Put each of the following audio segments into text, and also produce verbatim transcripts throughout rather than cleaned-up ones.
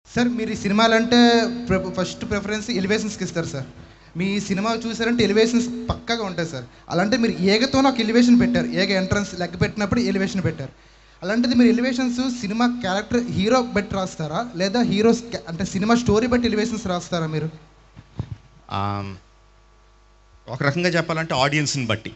Sir మీరు ఈ సినిమాలంటే ఫస్ట్ ప్రిఫరెన్స్ ఎలివేషన్స్కి ఇస్తారు సార్. మీ సినిమా చూసారంటే ఎలివేషన్స్ పక్కాగా ఉంటాయి సార్. అలాంటి మీరు ఏగతోనే ఒక ఎలివేషన్ పెట్టారు, ఏగ ఎంట్రన్స్ లెగ్ పెట్టినప్పుడు ఎలివేషన్ పెట్టారు. అలాంటిది మీరు ఎలివేషన్స్ సినిమా క్యారెక్టర్ హీరో బట్టి రాస్తారా, లేదా హీరోస్ అంటే సినిమా స్టోరీ బట్టి ఎలివేషన్స్ రాస్తారా మీరు? ఒక రకంగా చెప్పాలంటే ఆడియన్స్ని బట్టి.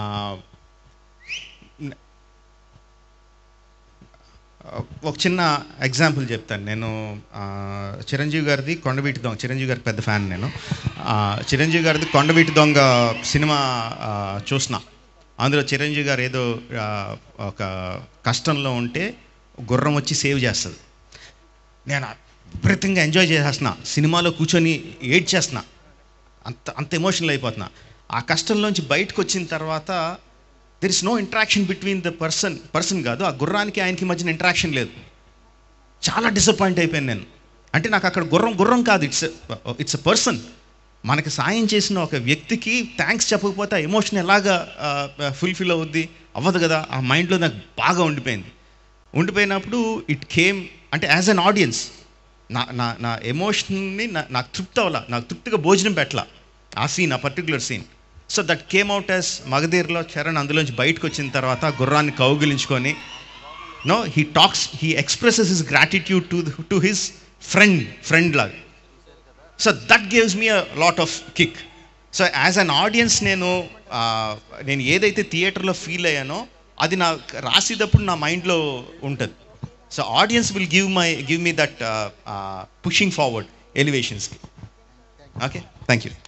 ఒక చిన్న ఎగ్జాంపుల్ చెప్తాను. నేను చిరంజీవి గారిది కొండవీటి దొంగ, చిరంజీవి గారికి పెద్ద ఫ్యాన్ నేను. చిరంజీవి గారిది కొండవీటి దొంగ సినిమా చూసిన. అందులో చిరంజీవి గారు ఏదో ఒక కష్టంలో ఉంటే గుర్రం వచ్చి సేవ్ చేస్తుంది. నేను విపరీతంగా ఎంజాయ్ చేసేస్తున్నా, సినిమాలో కూర్చొని ఏడ్ చేస్తున్నా, అంత అంత ఎమోషనల్ అయిపోతున్నా. ఆ కష్టంలోంచి బయటకు వచ్చిన తర్వాత there is no interaction between the person person కాదు, ఆ గుర్రానికి ఆయనకి మధ్యన ఇంట్రాక్షన్ లేదు. చాలా డిసప్పాయింట్ అయిపోయాను నేను. అంటే నాకు అక్కడ గుర్రం గుర్రం కాదు, ఇట్స్ ఇట్స్ ఎ పర్సన్. మనకి సాయం చేసిన ఒక వ్యక్తికి థ్యాంక్స్ చెప్పకపోతే ఆ ఎమోషన్ ఎలాగా ఫుల్ఫిల్ అవుద్ది? అవ్వదు కదా. ఆ మైండ్లో నాకు బాగా ఉండిపోయింది. ఉండిపోయినప్పుడు ఇట్ కేమ్ అంటే యాజ్ అన్ ఆడియన్స్ నా నా నా ఎమోషన్ని నాకు తృప్తి అవ్వాల, నాకు తృప్తిగా భోజనం పెట్టాల ఆ సీన్, ఆ particular scene. So that came out as మగధీర్లో చరణ్ అందులోంచి బయటకు వచ్చిన తర్వాత గుర్రాన్ని కౌగిలించుకొని no he talks, he expresses his gratitude to to his friend friend లాగా. So that gives me a lot of kick. So as an audience నేను నేను ఏదైతే థియేటర్లో ఫీల్ అయ్యానో అది నా రాసేటప్పుడు నా మైండ్లో ఉంటుంది. So audience will give my give me that pushing forward ఎలివేషన్స్కి. Okay, thank you.